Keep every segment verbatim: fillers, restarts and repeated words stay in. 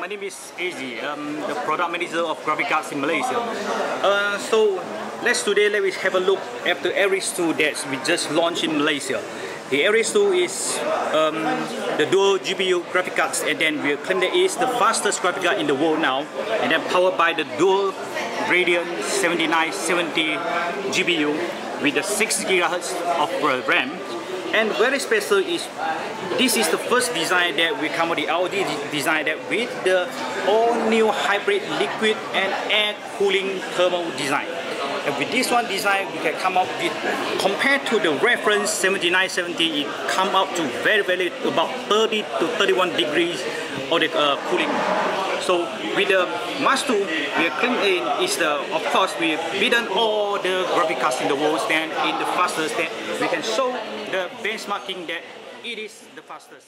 name is Azy, um, the product manager of graphic cards in Malaysia. Uh, so let's today let us have a look at the Ares two that we just launched in Malaysia. The Ares two is um, the dual G P U graphic cards, and then we claim that it is the fastest graphic card in the world now, and then powered by the dual Radeon seventy-nine seventy G P U with the six gigahertz of RAM. And very special is this is the first design that we come with the R O G design that with the all new hybrid liquid and air cooling thermal design. And with this one design, we can come up with, compared to the reference seventy-nine seventy, it come up to very very about thirty to thirty-one degrees of the uh, cooling. So with the Mas two, we are claiming is the, of course, we have beaten all the graphic cards in the world stand in the fastest that we can show the benchmarking that it is the fastest.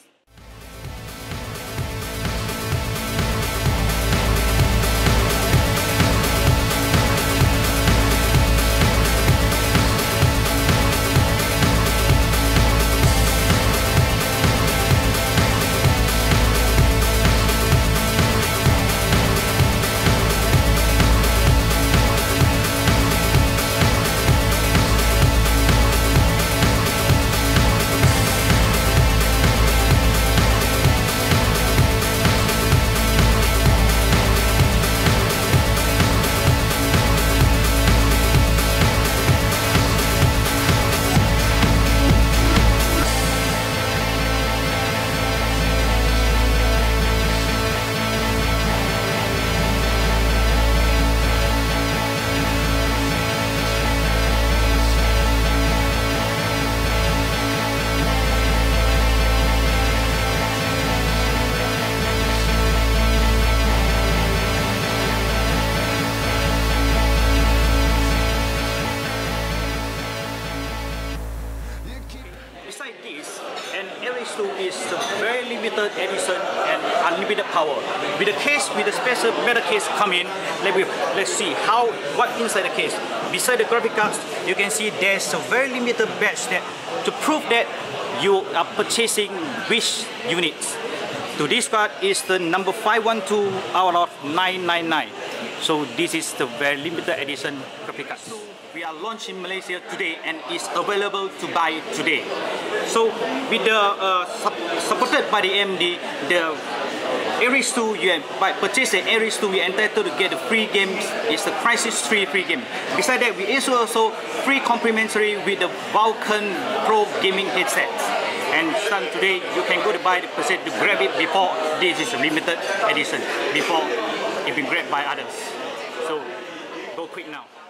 Besides this, an Ares two is a very limited edition and unlimited power. With the case, with the special metal case come in, let me, let's see how what inside the case. Beside the graphic cards, you can see there's a very limited badge that to prove that you are purchasing which units. To this card is the number five one two out of nine nine nine. So this is the very limited edition graphic card. So we are launched in Malaysia today and is available to buy today. So with the uh, supported by the A M D, the Ares two, you have, by purchasing Ares two, you are entitled to get the free games. It's the Crisis three free game. Besides that, we issue also free complimentary with the Vulcan Pro gaming headset. And starting today, you can go to buy the percent to grab it before this is a limited edition, before it been grabbed by others. So go quick now.